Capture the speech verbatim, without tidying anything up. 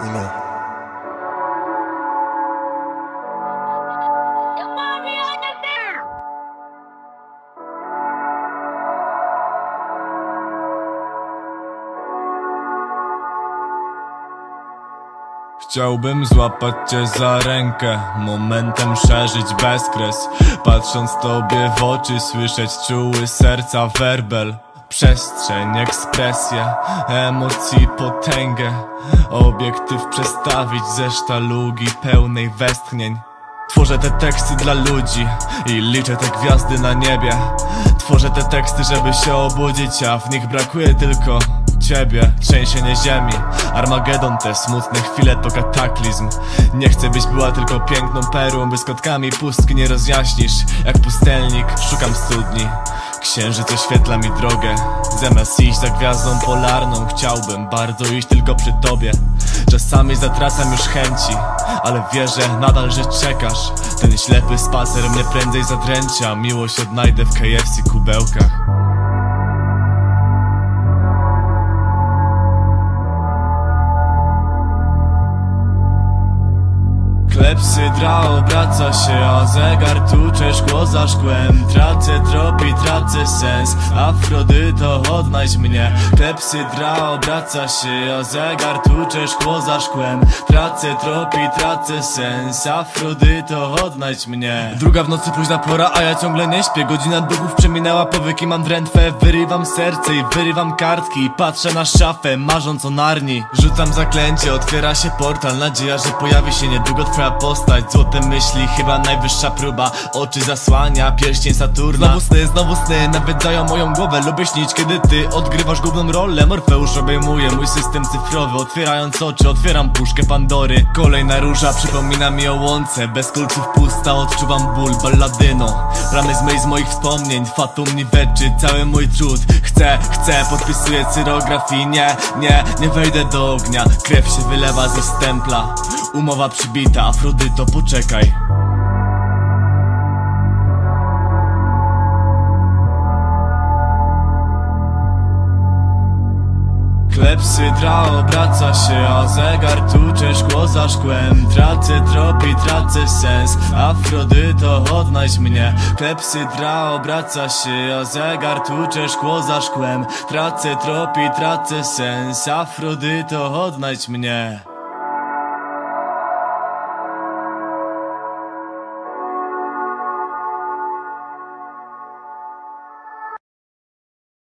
Uno. Chciałbym złapać cię za rękę, momentem szerzyć bezkres, patrząc tobie w oczy, słyszeć czuły serca werbel. Przestrzeń, ekspresję, emocji potęgę, obiektyw przestawić ze sztalugi pełnej westchnień. Tworzę te teksty dla ludzi i liczę te gwiazdy na niebie. Tworzę te teksty, żeby się obudzić, a w nich brakuje tylko ciebie. Trzęsienie ziemi, Armagedon, te smutne chwile to kataklizm. Nie chcę, byś była tylko piękną perłą, błyskotkami pustki nie rozjaśnisz. Jak pustelnik szukam studni, księżyc oświetla mi drogę. Zamiast iść za gwiazdą polarną, chciałbym bardzo iść tylko przy tobie. Czasami zatracam już chęci, ale wierzę nadal, że czekasz. Ten ślepy spacer mnie prędzej zadręcza. Miłość odnajdę w K F C kubełkach. Klepsydra obraca się, a zegar tucze szkło za szkłem. Tracę trop i tracę sens, Afrodyto odnajdź mnie. Klepsydra obraca się, a zegar tucze szkło za szkłem. Tracę trop i tracę sens, Afrodyto odnajdź mnie. Druga w nocy, późna pora, a ja ciągle nie śpię. Godzina długów przeminęła, powieki mam drętwe. Wyrywam serce i wyrywam kartki. Patrzę na szafę, marząc o Narni. Rzucam zaklęcie, otwiera się portal. Nadzieja, że pojawi się niedługo twoja postać. Złote myśli, chyba najwyższa próba. Oczy zasłania pierścień Saturna. Znowu sny, znowu sny, nawiedzają moją głowę. Lubię śnić, kiedy ty odgrywasz główną rolę. Morfeusz obejmuje mój system cyfrowy. Otwierając oczy, otwieram puszkę Pandory. Kolejna róża przypomina mi o łące. Bez kolców pusta, odczuwam ból balladyno. Ramy zmyj z moich wspomnień, fatum mi weczy cały mój trud. Chcę, chcę, podpisuję cyrografii. Nie, nie, nie wejdę do ognia. Krew się wylewa ze stempla. Umowa przybita, Afrodyto, poczekaj. Klepsydra obraca się, a zegar tucze szkło za szkłem. Tracę trop i tracę sens, Afrodyto, odnajdź mnie. Klepsydra obraca się, a zegar tucze szkło za szkłem. Tracę trop i tracę sens, Afrodyto, odnajdź mnie.